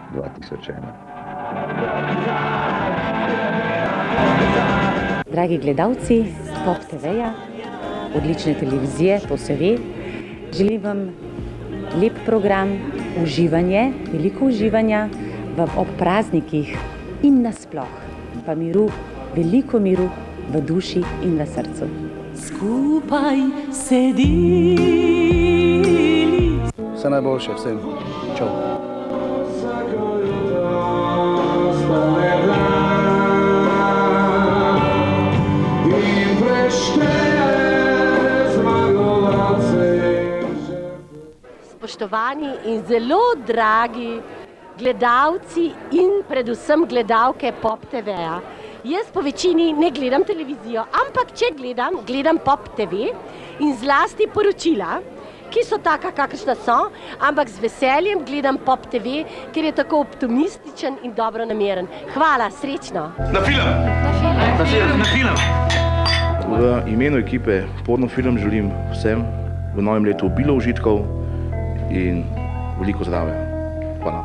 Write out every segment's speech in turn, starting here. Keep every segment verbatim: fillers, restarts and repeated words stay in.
dva tisoč ena. Dragi gledalci Pop te veja, odlične televizije, to se ve, želim vam lep program, uživanje, veliko uživanja ob praznikih in nasploh, pa miru, veliko miru v duši in v srcu. Skupaj sedili. Vse najboljše vsem. Čau. Spoštovani in zelo dragi gledalci in predvsem gledalke Pop te veja. Jaz po večini ne gledam televizijo, ampak če gledam, gledam Pop te ve in zlasti poročila, ki so taka, kakršna so, ampak z veseljem gledam Pop te ve, ker je tako optimističen in dobronameren. Hvala, srečno! Na film! Na film! Na film! Na film! V imenu ekipe Pornofilm želim vsem v novem letu obilo užitkov in veliko zdravja. Hvala.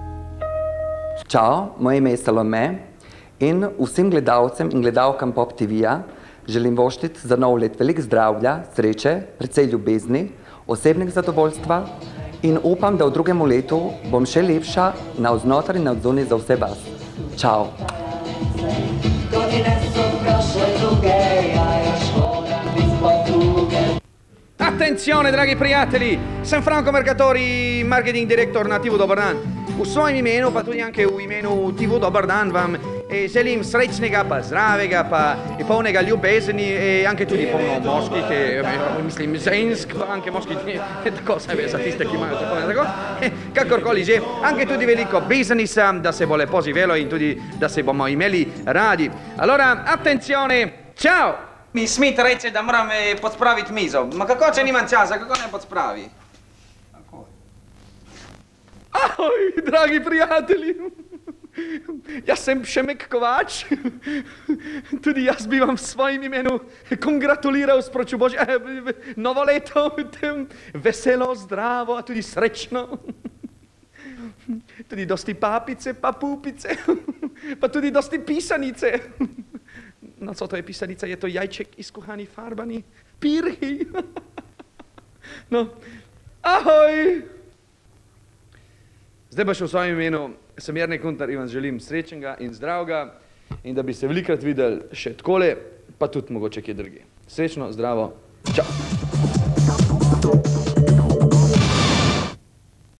Čau, moje ime je Salome in vsem gledalcem in gledalkam Pop te veja želim voštiti za nov let veliko zdravja, sreče, precej ljubezni, osebnega zadovoljstva in upam, da v drugem letu bom še lepša navznoter in navzunaj za vse vas. Čau. Attenzione dragi prijatelji, sem Franco Mercatori, marketing direktor na T V Dobar dan. V svojem imenu, pa tudi anche v imenu T V Dobar dan vam eh, želim srečnega, pa zdravega, pa polnega ljubezni, eh, anche tudi polno moških, eh, mislim žensk, pa anche moških, eh, tako se ve, za tiste, ki imajo tako, tako, eh, kakorkoli že, anche tudi veliko biznisa, da se bo lepo živelo in tudi, da se bomo imeli radi. Allora, attenzione, ciao! Mi Smith reče, da moram eh, podspraviti mizo. Ma kako, če nimam časa, kako ne podspravi? Ahoj, dragi prijatelji! Jaz sem Šemek Kovač. Tudi jaz bi vam v svojem imenu kongratuliral, sporočil Božje, eh, novo leto, veselo, zdravo, a tudi srečno. Tudi dosti papice, pa pupice, pa tudi dosti pisanice. No, co to je pisanica? Je to jajček izkuhaný farbami? Pirhy. No, ahoj! Zdaj pa še v svojem imenu, sem Jernej Kuntar in vam želim srečnega in zdravega in da bi se velikrat videli še takole, pa tudi mogoče kje drugje. Srečno, zdravo, čau!